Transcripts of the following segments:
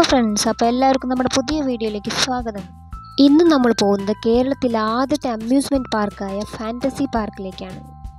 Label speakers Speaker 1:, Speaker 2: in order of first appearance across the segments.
Speaker 1: Friends, അപ്പോൾ എല്ലാവർക്കും നമ്മുടെ പുതിയ വീഡിയോയിലേക്ക് സ്വാഗതം. ഇന്ന് നമ്മൾ പോകുന്നത് കേരളത്തിലെ ആദ്യത്തെ അമ്യൂസ്മെൻറ്റ് പാർക്കായ ഫാൻറ്റസി പാർക്കിലേക്കാണ്.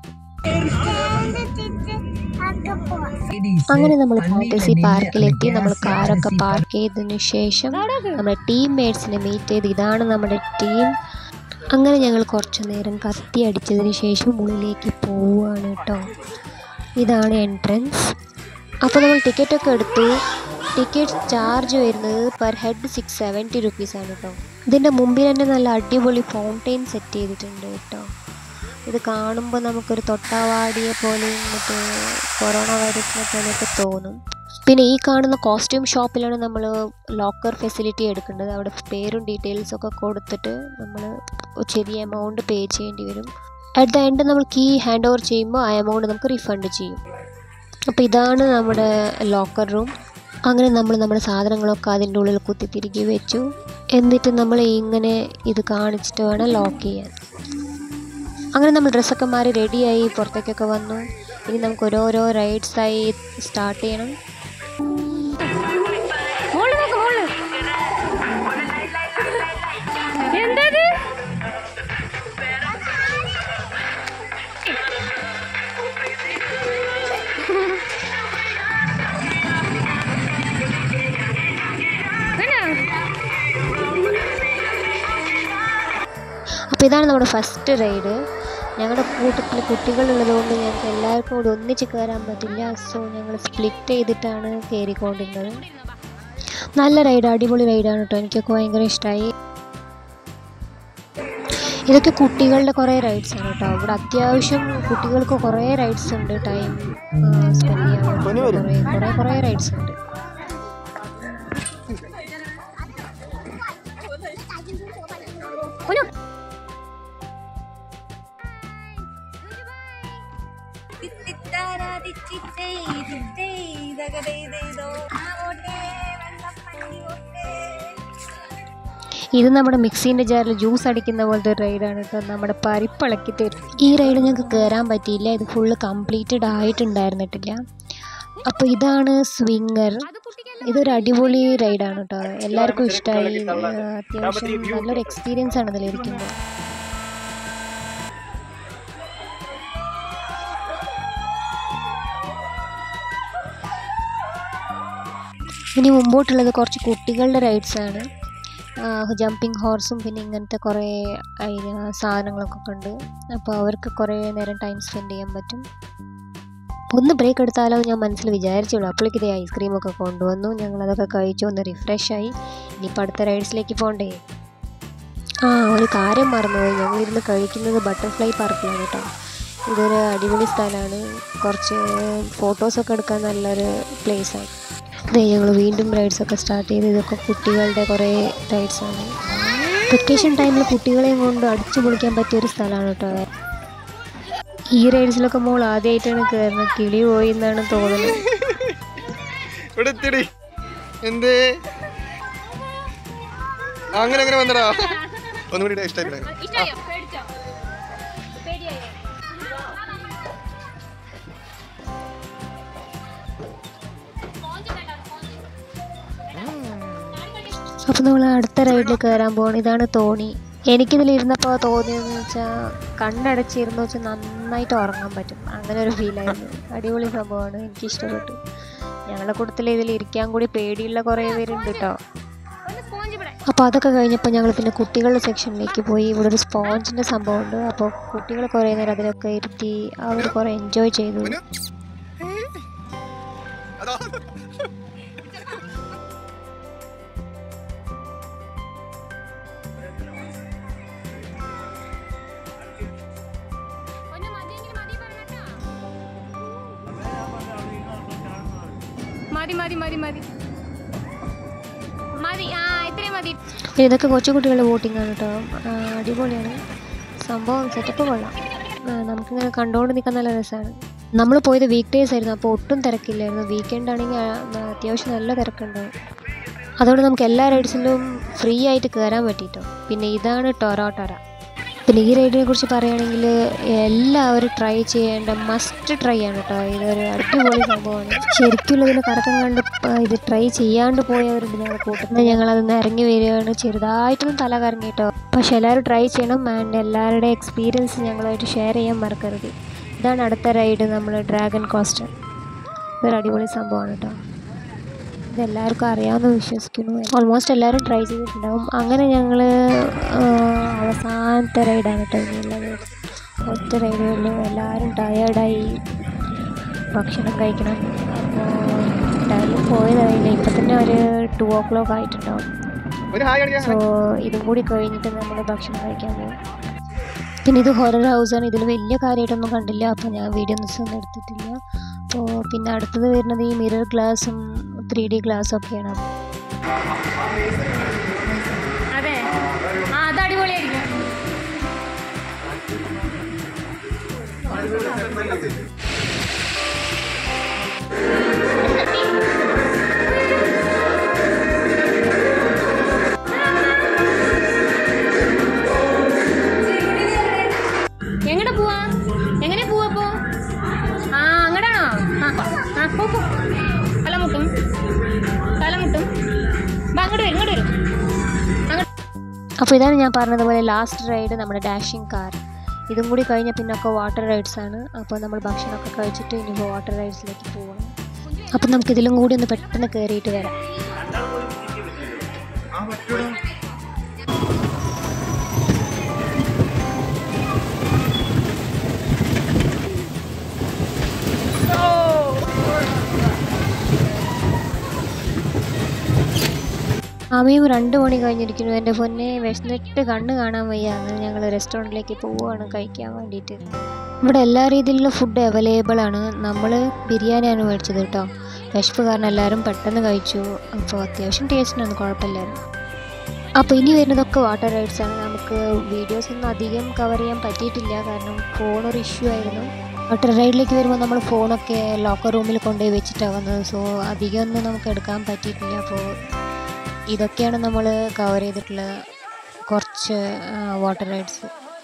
Speaker 1: അങ്ങനെ നമ്മൾ ഫാൻറ്റസി പാർക്കിലെത്തി. നമ്മൾ കാറൊക്കെ പാർക്ക് ചെയ്തതിന് ശേഷം നമ്മുടെ ടീംമേറ്റ്സിനെ മീറ്റ് ചെയ്ത്, ഇതാണ് നമ്മുടെ ടീം. അങ്ങനെ ഞങ്ങൾ കുറച്ച് നേരം കത്തി അടിച്ചതിന് ശേഷം ഉള്ളിലേക്ക് പോവുകയാണ് കേട്ടോ. ഇതാണ് എൻട്രൻസ്. അപ്പോൾ നമ്മൾ ടിക്കറ്റൊക്കെ എടുത്തു. ടിക്കറ്റ് ചാർജ് വരുന്നത് പെർ ഹെഡ് 670 റുപ്പീസാണ് കേട്ടോ. ഇതിൻ്റെ മുമ്പിൽ തന്നെ നല്ല അടിപൊളി ഫൗണ്ടെയിൻ സെറ്റ് ചെയ്തിട്ടുണ്ട് കേട്ടോ. ഇത് കാണുമ്പോൾ നമുക്കൊരു തൊട്ടാവാടിയെ പോലെ മറ്റേ കൊറോണ വൈറസിനെ പോലെയൊക്കെ തോന്നും. പിന്നെ ഈ കാണുന്ന കോസ്റ്റ്യൂം ഷോപ്പിലാണ് നമ്മൾ ലോക്കർ ഫെസിലിറ്റി എടുക്കേണ്ടത്. അവിടെ പേരും ഡീറ്റെയിൽസൊക്കെ കൊടുത്തിട്ട് നമ്മൾ ചെറിയ എമൗണ്ട് പേ ചെയ്യേണ്ടി വരും. അറ്റ് ദ എൻഡ് നമ്മൾ കീ ഹാൻഡ് ഓവർ ചെയ്യുമ്പോൾ ആ എമൗണ്ട് നമുക്ക് റിഫണ്ട് ചെയ്യും. അപ്പോൾ ഇതാണ് നമ്മുടെ ലോക്കർ റൂം. അങ്ങനെ നമ്മൾ നമ്മുടെ സാധനങ്ങളൊക്കെ അതിൻ്റെ ഉള്ളിൽ കുത്തി തിരികെ വെച്ചു. എന്നിട്ട് നമ്മൾ ഇങ്ങനെ ഇത് കാണിച്ചിട്ട് വേണം ലോക്ക് ചെയ്യാൻ. അങ്ങനെ നമ്മൾ ഡ്രസ്സൊക്കെ മാറി റെഡിയായി പുറത്തേക്കൊക്കെ വന്നു. ഇനി നമുക്ക് ഓരോരോ റൈഡ്സായി സ്റ്റാർട്ട് ചെയ്യണം. അപ്പോൾ ഇതാണ് നമ്മുടെ ഫസ്റ്റ് റൈഡ്. ഞങ്ങളുടെ കൂട്ടത്തിൽ കുട്ടികളുള്ളതുകൊണ്ട് ഞങ്ങൾക്ക് എല്ലാവർക്കും കൂടി ഒന്നിച്ച് കയറാൻ പറ്റില്ല. സോ ഞങ്ങൾ സ്പ്ലിറ്റ് ചെയ്തിട്ടാണ് കയറിക്കൊണ്ടിരുന്നത്. നല്ല റൈഡ്, അടിപൊളി റൈഡാണ് കേട്ടോ. എനിക്കൊക്കെ ഭയങ്കര ഇഷ്ടമായി. ഇതൊക്കെ കുട്ടികളുടെ കുറേ റൈഡ്സാണ് കേട്ടോ. ഇവിടെ അത്യാവശ്യം കുട്ടികൾക്ക് കുറേ റൈഡ്സ് ഉണ്ട്. ടൈം സ്പെൻഡ് ചെയ്യാൻ കുറേ റൈഡ്സ് ഉണ്ട്. ഇത് നമ്മുടെ മിക്സിൻ്റെ ജാറിൽ ജ്യൂസ് അടിക്കുന്ന പോലത്തെ ഒരു റൈഡാണ് കേട്ടോ. നമ്മുടെ പരിപ്പിളക്കി തരും. ഈ റൈഡ് ഞങ്ങൾക്ക് കയറാൻ പറ്റിയില്ല. ഇത് ഫുള്ള് കംപ്ലീറ്റഡ് ആയിട്ടുണ്ടായിരുന്നിട്ടില്ല. അപ്പോൾ ഇതാണ് സ്വിങ്ങർ. ഇതൊരു അടിപൊളി റൈഡാണ് കേട്ടോ. എല്ലാവർക്കും ഇഷ്ടമായി. അത്യാവശ്യം നല്ലൊരു എക്സ്പീരിയൻസ് ആണ് ഇതിലിരിക്കുന്നത്. ഇനി മുമ്പോട്ടുള്ളത് കുറച്ച് കുട്ടികളുടെ റൈഡ്സാണ്. ജമ്പിങ് ഹോർസും പിന്നെ ഇങ്ങനത്തെ കുറേ സാധനങ്ങളൊക്കെ ഉണ്ട്. അപ്പോൾ അവർക്ക് കുറേ നേരം ടൈം സ്പെൻഡ് ചെയ്യാൻ പറ്റും. ഒന്ന് ബ്രേക്ക് എടുത്താലോ ഞാൻ മനസ്സിൽ വിചാരിച്ചുള്ളൂ. അപ്പോഴേക്ക് ഇതേ ഐസ്ക്രീമൊക്കെ കൊണ്ടുവന്നു. ഞങ്ങളതൊക്കെ കഴിച്ചു, ഒന്ന് റിഫ്രഷായി. ഇനിയിപ്പോൾ അടുത്ത റൈഡ്സിലേക്ക് പോകണ്ടേ. ഒരു കാര്യം മറന്നുപോയി. ഞങ്ങളിരുന്ന് കഴിക്കുന്നത് ബട്ടർഫ്ലൈ പാർക്കിലാണ് കേട്ടോ. ഇതൊരു അടിപൊളി സ്ഥലമാണ്. കുറച്ച് ഫോട്ടോസൊക്കെ എടുക്കാൻ നല്ലൊരു പ്ലേസാണ്. ഇതേ ഞങ്ങൾ വീണ്ടും റൈഡ്സൊക്കെ സ്റ്റാർട്ട് ചെയ്ത്. ഇതൊക്കെ കുട്ടികളുടെ കുറേ റൈഡ്സാണ്. വെക്കേഷൻ ടൈമിൽ കുട്ടികളെയും കൊണ്ട് അടിച്ചു പൊളിക്കാൻ പറ്റിയൊരു സ്ഥലമാണ് കേട്ടോ. ഈ റൈഡ്സിലൊക്കെ മോൾ ആദ്യമായിട്ടാണ് കയറുന്നത്. കിളി പോയി എന്നാണ് തോന്നുന്നത്. അപ്പോൾ നമ്മൾ അടുത്ത റൈഡിൽ കയറാൻ പോകണം. ഇതാണ് തോണി. എനിക്കിതിലിരുന്നപ്പോൾ തോന്നിയതെന്ന് വെച്ചാൽ കണ്ണടച്ചിരുന്നു വെച്ചാൽ നന്നായിട്ട് ഉറങ്ങാൻ പറ്റും. അങ്ങനെ ഒരു ഫീലായിരുന്നു. അടിപൊളി സംഭവമാണ്, എനിക്കിഷ്ടപ്പെട്ടു. ഞങ്ങളുടെ കൂട്ടത്തിൽ ഇതിൽ ഇരിക്കാൻ കൂടി പേടിയുള്ള കുറേ പേരുണ്ട് കേട്ടോ. അപ്പോൾ അതൊക്കെ കഴിഞ്ഞപ്പോൾ ഞങ്ങൾ പിന്നെ കുട്ടികളുടെ സെക്ഷനിലേക്ക് പോയി. ഇവിടെ ഒരു സ്പോഞ്ചിൻ്റെ സംഭവമുണ്ട്. അപ്പോൾ കുട്ടികൾ കുറേ നേരം അതിലൊക്കെ ഇരുത്തി അവർ കുറേ എൻജോയ് ചെയ്തു. ഇതൊക്കെ കൊച്ചുകുട്ടികളുടെ വോട്ടിംഗ് ആണ് കേട്ടോ. അടിപൊളിയാണ് സംഭവം. സെറ്റപ്പ് കൊള്ളാം. നമുക്കിങ്ങനെ കണ്ടുകൊണ്ട് നിൽക്കാൻ നല്ല രസമാണ്. നമ്മൾ പോയത് വീക്ക് ഡേയ്സ് ആയിരുന്നു. അപ്പോൾ ഒട്ടും തിരക്കില്ലായിരുന്നു. വീക്കെൻഡ് ആണെങ്കിൽ അത്യാവശ്യം നല്ല തിരക്കുണ്ടാവും. അതുകൊണ്ട് നമുക്ക് എല്ലാ റൈഡ്സിലും ഫ്രീ ആയിട്ട് കയറാൻ പറ്റിയിട്ടോ. പിന്നെ ഇതാണ് ടൊറ. പിന്നെ ഈ റൈഡിനെ കുറിച്ച് പറയുകയാണെങ്കിൽ എല്ലാവരും ട്രൈ ചെയ്യേണ്ട മസ്റ്റ് ട്രൈ ആണ് കേട്ടോ. ഇതൊരു അടിപൊളി സംഭവമാണ്. ശരിക്കും ഇതിന് കറക്കം കണ്ട് ഇത് ട്രൈ ചെയ്യാണ്ട് പോയവരുണ്ട് ഞങ്ങൾ കൂട്ടുന്നത്. ഞങ്ങളതൊന്ന് ഇറങ്ങി വരികയാണ്. ചെറുതായിട്ടൊന്നും തല കറങ്ങി കേട്ടോ. പക്ഷെ എല്ലാവരും ട്രൈ ചെയ്യണം. ആൻഡ് എല്ലാവരുടെ എക്സ്പീരിയൻസ് ഞങ്ങളുമായിട്ട് ഷെയർ ചെയ്യാൻ മറക്കരുത്. ഇതാണ് അടുത്ത റൈഡ്, നമ്മൾ ഡ്രാഗൺ കോസ്റ്റർ. ഇതൊരു അടിപൊളി സംഭവമാണ് കേട്ടോ. ഇതെല്ലാവർക്കും അറിയാമെന്ന് വിശ്വസിക്കുന്നു. ഓൾമോസ്റ്റ് എല്ലാവരും ട്രൈ ചെയ്തിട്ടുണ്ടാവും. അങ്ങനെ ഞങ്ങൾ അവസാനത്തെ റൈഡാണ് കേട്ടോ ഇനിയുള്ളത്. ഒറ്റ റൈഡുകളിൽ എല്ലാവരും ടയേർഡായി, ഭക്ഷണം കഴിക്കണം. അപ്പോൾ ടൈമിൽ പോയതായില്ല. ഇപ്പം തന്നെ ഒരു 2 o'clock ആയിട്ടുണ്ടാവും. സോ ഇതും കൂടി കഴിഞ്ഞിട്ട് നമ്മൾ ഭക്ഷണം കഴിക്കാൻ പോകും. പിന്നെ ഇത് ഹൊറർ ഹൗസാണ്. ഇതിൽ വലിയ കാര്യമായിട്ടൊന്നും കണ്ടില്ല, അപ്പോൾ ഞാൻ വീഡിയോ ഒന്നും എടുത്തിട്ടില്ല. അപ്പോൾ പിന്നെ അടുത്തത് വരുന്നത് ഈ മിറർ ഗ്ലാസും 3D ഗ്ലാസ്സും ഒക്കെയാണ്.
Speaker 2: അതെ, അത് അടിപൊളിയായിരിക്കും. എങ്ങനെ പോവാ? എങ്ങനെ പോവാ? അങ്ങടാണോ? തലമുട്ടും അങ്ങോട്ട് വരും.
Speaker 1: അപ്പോൾ ഇതാണ് ഞാൻ പറഞ്ഞതുപോലെ ലാസ്റ്റ് റൈഡ്, നമ്മുടെ ഡാഷിങ് കാർ. ഇതും കൂടി കഴിഞ്ഞാൽ പിന്നെ ഒക്കെ വാട്ടർ റൈഡ്സ് ആണ്. അപ്പോൾ നമ്മൾ ഭക്ഷണമൊക്കെ കഴിച്ചിട്ട് ഇനിയിപ്പോൾ വാട്ടർ റൈഡ്സിലേക്ക് പോകണം. അപ്പം നമുക്കിതിലും കൂടി ഒന്ന് പെട്ടെന്ന് കയറിയിട്ട് വരാം. സമയം 2 മണി കഴിഞ്ഞിരിക്കുന്നു. എൻ്റെ പൊന്നെ, വിശന്നിട്ട് കണ്ണ് കാണാൻ വയ്യാന്ന് ഞങ്ങൾ റെസ്റ്റോറൻറ്റിലേക്ക് പോവുകയാണ് കഴിക്കാൻ വേണ്ടിയിട്ട്. ഇവിടെ എല്ലാ രീതിയിലുള്ള ഫുഡ് അവൈലബിൾ ആണ്. നമ്മൾ ബിരിയാണിയാണ് മേടിച്ചത് കേട്ടോ. വിശപ്പ് കാരണം എല്ലാവരും പെട്ടെന്ന് കഴിച്ചു. അപ്പോൾ അത്യാവശ്യം ടേസ്റ്റിനൊന്നും കുഴപ്പമില്ലായിരുന്നു. അപ്പോൾ ഇനി വരുന്നതൊക്കെ വാട്ടർ റൈഡ്സ് ആണ്. നമുക്ക് വീഡിയോസൊന്നും അധികം കവർ ചെയ്യാൻ പറ്റിയിട്ടില്ല, കാരണം ഫോണൊരു ഇഷ്യൂ ആയിരുന്നു. വാട്ടർ റൈഡിലേക്ക് വരുമ്പോൾ നമ്മൾ ഫോണൊക്കെ ലോക്കർ റൂമിൽ കൊണ്ടുപോയി വെച്ചിട്ടാണ് വന്നത്. സോ അധികമൊന്നും നമുക്ക് എടുക്കാൻ പറ്റിയിട്ടില്ല. അപ്പോൾ ഇതൊക്കെയാണ് നമ്മൾ കവർ ചെയ്തിട്ടുള്ള കുറച്ച് വാട്ടർ റൈഡ്സ്.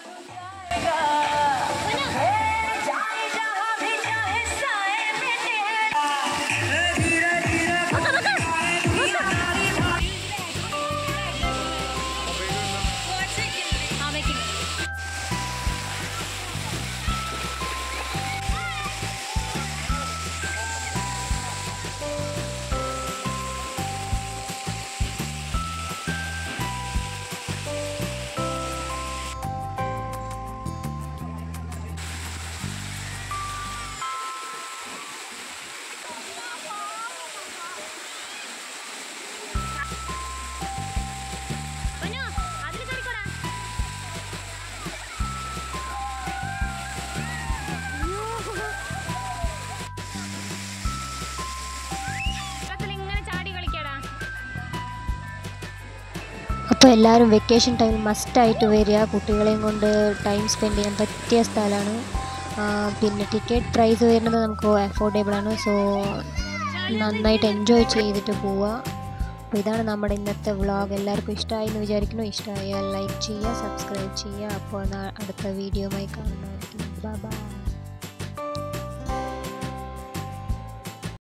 Speaker 1: അപ്പോൾ എല്ലാവരും വെക്കേഷൻ ടൈം മസ്റ്റായിട്ട് വരിക. കുട്ടികളെയും കൊണ്ട് ടൈം സ്പെൻഡ് ചെയ്യാൻ പറ്റിയ സ്ഥലമാണ്. പിന്നെ ടിക്കറ്റ് പ്രൈസ് വരുന്നത് നമുക്ക് അഫോർഡബിൾ ആണ്. സോ നന്നായിട്ട് എൻജോയ് ചെയ്തിട്ട് പോവുക. അപ്പോൾ ഇതാണ് നമ്മുടെ ഇന്നത്തെ വ്ളോഗ്. എല്ലാവർക്കും ഇഷ്ടമായി എന്ന് വിചാരിക്കുന്നു. ഇഷ്ടമായാൽ ലൈക്ക് ചെയ്യുക, സബ്സ്ക്രൈബ് ചെയ്യുക. അപ്പോൾ അടുത്ത വീഡിയോയുമായി കാണുന്നതായിരിക്കും. Bye bye.